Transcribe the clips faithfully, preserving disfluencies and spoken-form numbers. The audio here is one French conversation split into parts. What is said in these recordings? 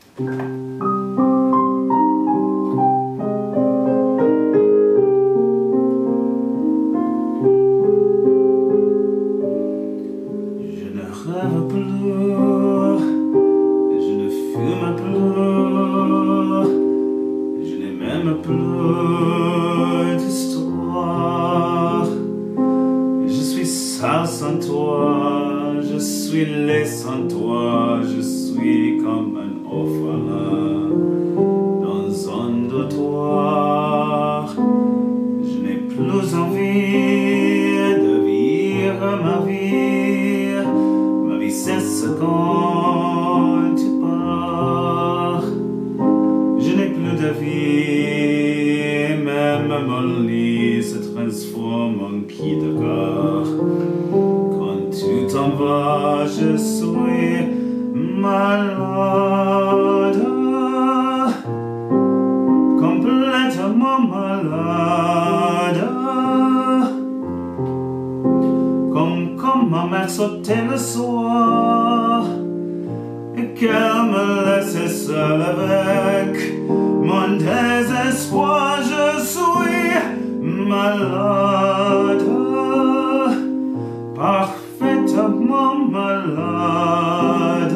rêve plus, je ne fume plus, je n'ai même plus d'histoire. Je suis sale sans toi, je suis laid sans toi, je suis comme un orphelin dans un dortoir. Je n'ai plus envie de vivre ma vie, ma vie cesse quand tu pars. Je n'ai plus de vie, même mon lit se transforme en quai de gare. Quand tu t'en vas, je suis malade, complètement malade. Comme quand ma mère sautait le soir et qu'elle me laissait seule avec mon désespoir. Je suis malade, parfaitement malade.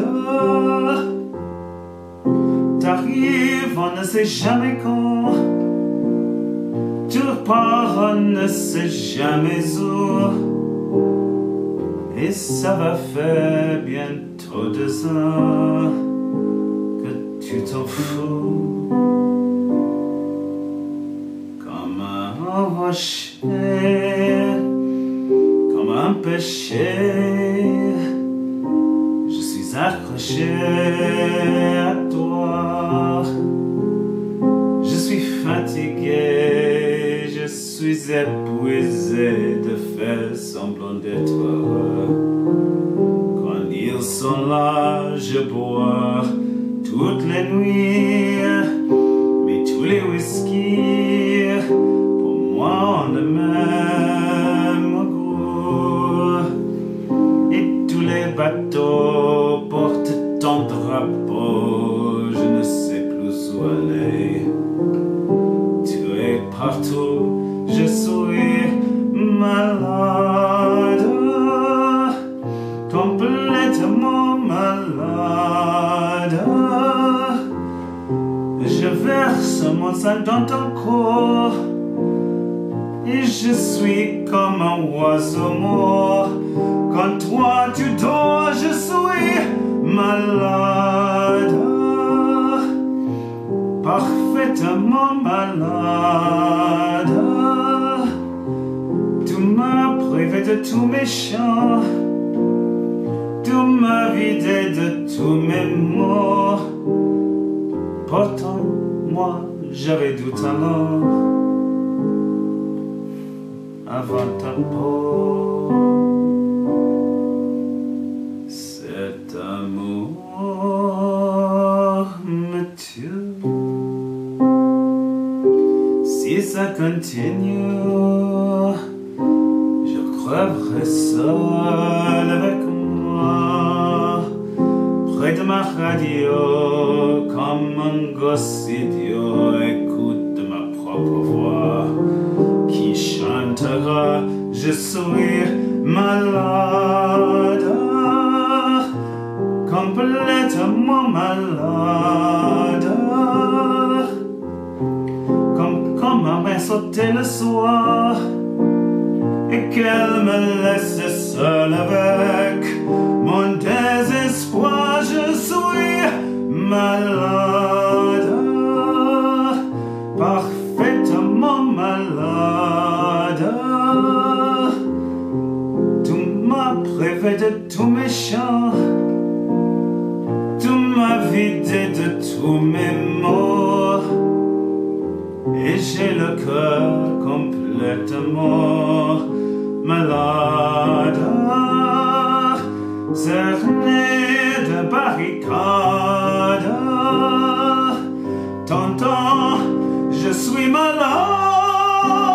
T'arrives, on ne sait jamais quand, tu repars, on ne sait jamais où. Et ça va faire bientôt deux ans que tu t'en fous. Comme un rocher, comme un péché, je suis accroché à toi. Je suis fatigué, je suis épuisé de faire semblant d'être heureux. Quand ils sont là, je bois toutes les nuits, mais tous les whisky, pour moi, ont le même goût. Et tous les bateaux portent ton drapeau, je ne sais plus où aller. Tu es partout, je suis malade, complètement malade. Je verse mon sang dans ton corps et je suis comme un oiseau mort. Quand toi tu dors, je suis malade, parfaitement malade. Tu m'as privé de tous mes chants, tu m'as vidé de tous mes mots. Pourtant, moi, j'avais du talent avant ta peau. Cet amour me tue. Si ça continue, je crèverai seul avec moi, près de ma radio, comme un gosse idiot. Écoute ma propre voix qui chantera. Je suis malade, complètement malade. Comme quand ma mère sautait le soir et qu'elle me laissait seule avec mon désespoir. Je suis malade, parfaitement malade. Tu m'as privé de tous mes chants, tu m'as vidé de tous mes mots, et j'ai le cœur complètement malade, cerné de barricades. T'entends, je suis malade.